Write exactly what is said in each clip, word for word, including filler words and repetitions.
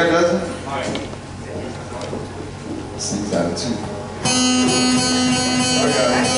Yeah, does it? Sings out of two. I got it.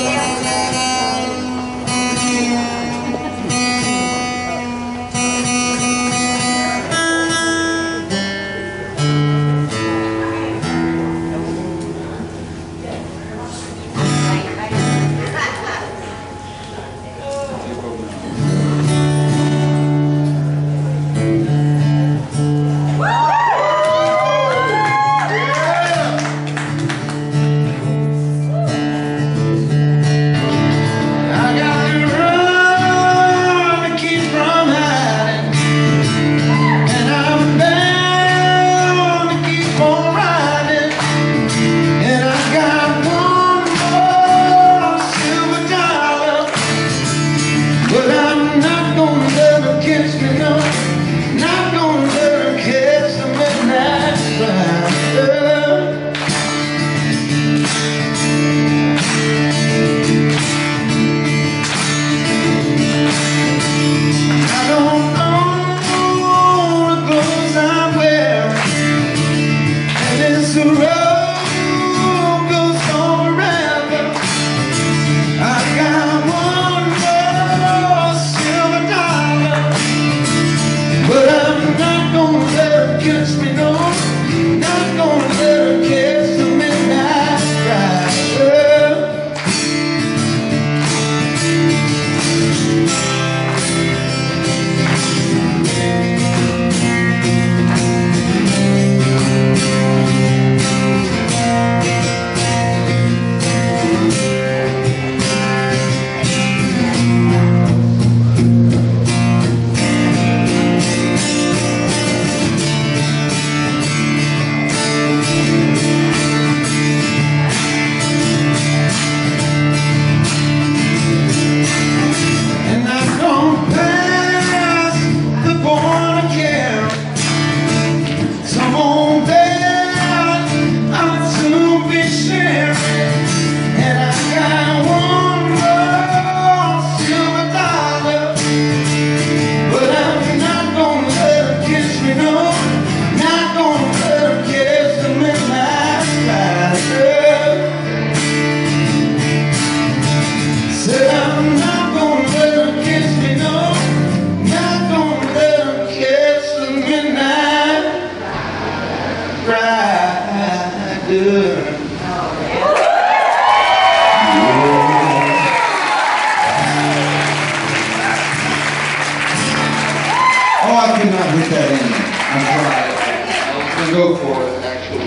Go for it, actually.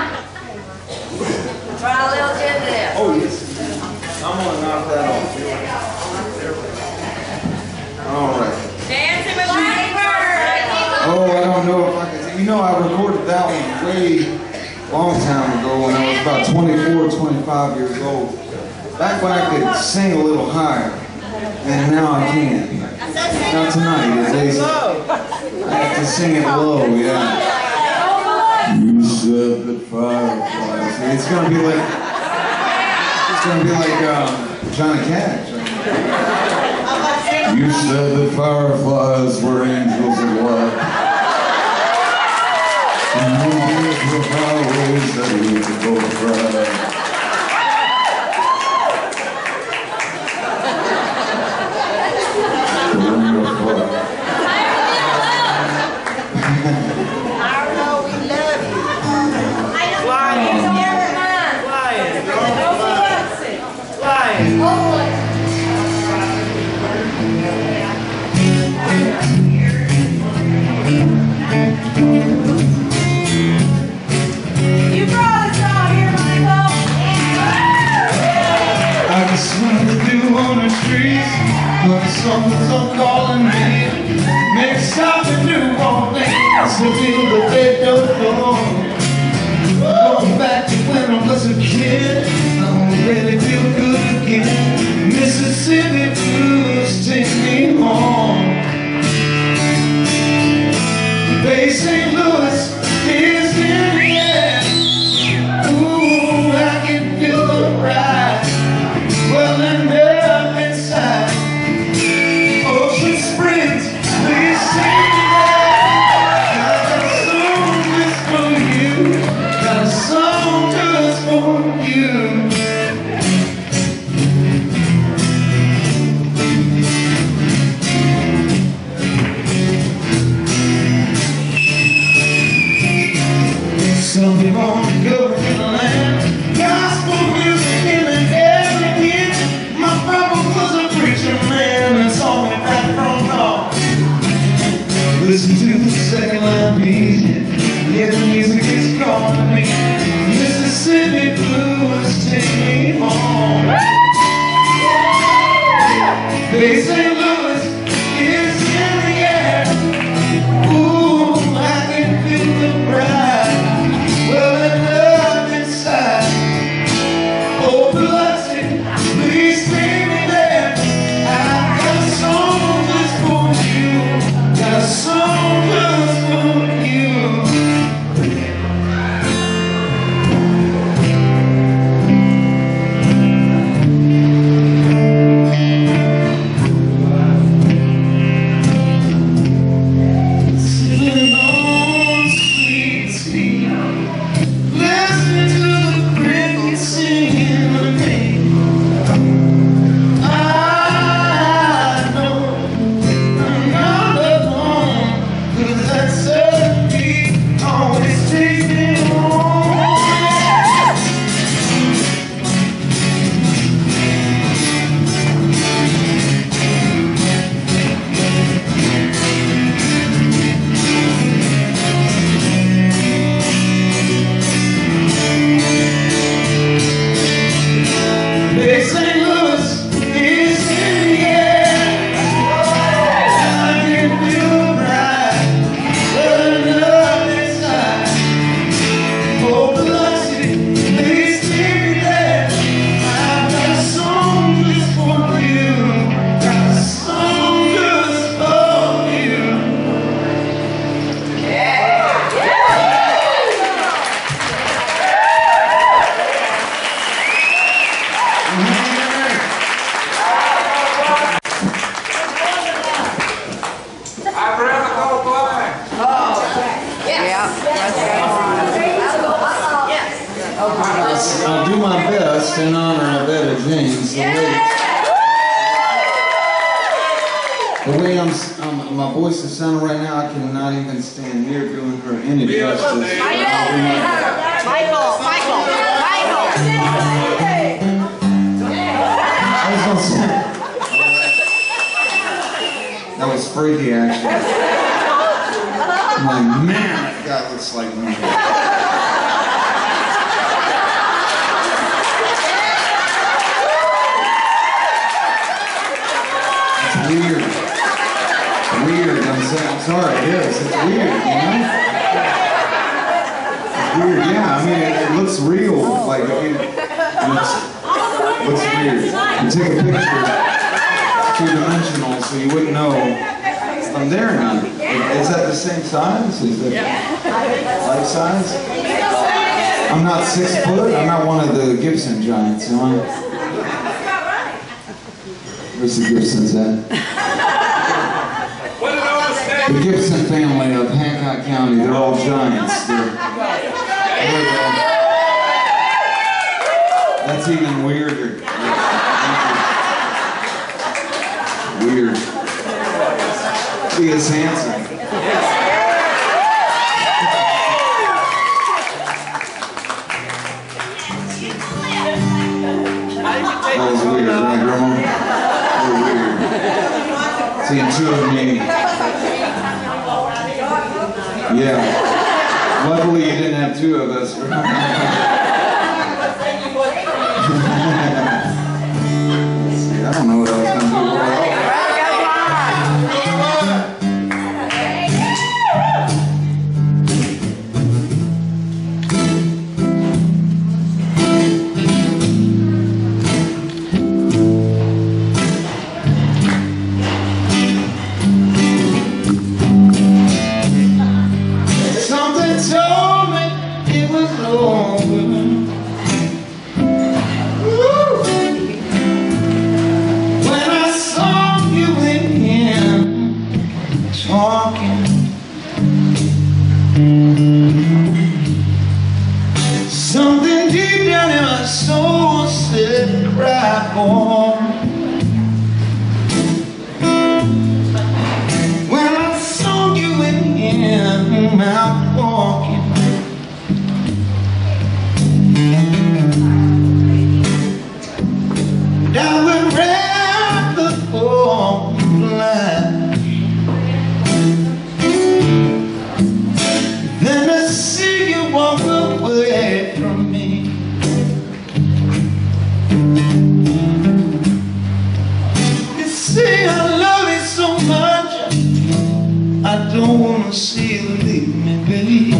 Try a little bit there. Oh, yes. I'm going to knock that off. All right. Dancing with Blackbird. Oh, I don't know if I can. You know, I recorded that one way long time ago when I was about twenty-four, twenty-five years old. Back when I could sing a little higher, and now I can't. Now tonight, at least, I have to sing it low, yeah. You said that fireflies. It's gonna be like, it's gonna be like um, Johnny Cash. You said that fireflies were angels of light, and moonbeams were flowers that we could both cry. Something's up calling me. Make stop and do one thing. So feel that they don't know. Going back to when I was a kid, I don't really feel good again. Mississippi blues take me home. Bay Saint Louis is in the air. Ooh, I can feel the ride. Well, and up inside. Springs, please sing that. Saint Louis is in the air. Ooh, I can feel the pride. Well, I love inside. Oh, Biloxi, please take me there. I've got so much for you. Got so much for you. I'll do my best in honor of Etta James. The way, the way I'm, um, my voice is sounding right now, I cannot even stand near doing her any justice. Michael! Michael! Michael! Michael! I was gonna say, that was freaky, actually. I'm like, man, that guy looks like me. Weird. Weird, I'm saying, I'm sorry, it is. It's weird, you know? It's weird, yeah, I mean, it, it looks real, like, it, it looks, looks weird. You take a picture, two-dimensional, so you wouldn't know if I'm there or not. Is that the same size? Is it life size? I'm not six foot, I'm not one of the Gibson giants, am I? Where's the Gibsons at? The Gibson family of Hancock County, they're all giants. They're, there we go. That's even weirder. Weird. He is handsome. That was weird, right, Grandma? Weird. Seeing two of me. Yeah. Luckily you didn't have two of us. See, I don't know what I was going to do. Something deep down in my soul said cry on. When I saw you in him out walking, down the ramp the fall line. Then I see you walk away from me. You see don't wanna see you leave me, baby.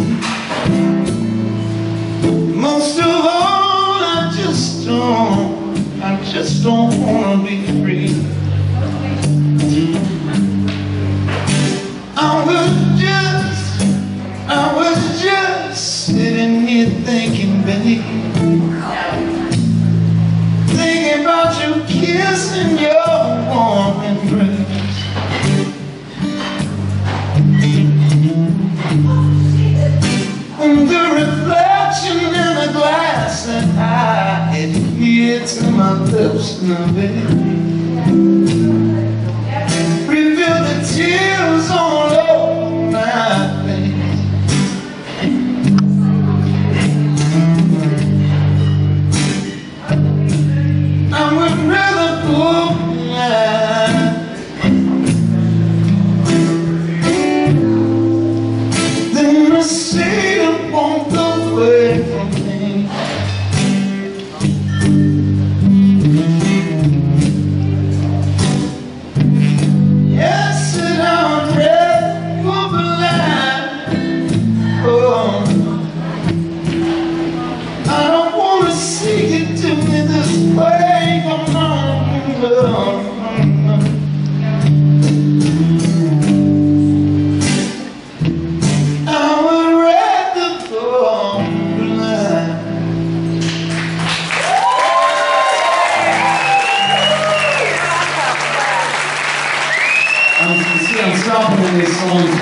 Most of all, I just don't, I just don't wanna be free. I was just, I was just sitting here thinking, baby, thinking about your kiss and your warm embrace. And the reflection in the glass that I had here to my lips now, baby, revealed the tears all over my face. I would rather go blind than to see you walk away from me. Yes, and I'm ready for blind. Oh, I don't want to see you do me this way. Come on, love. I would rather go blind. As you can see, I'm stopping in these songs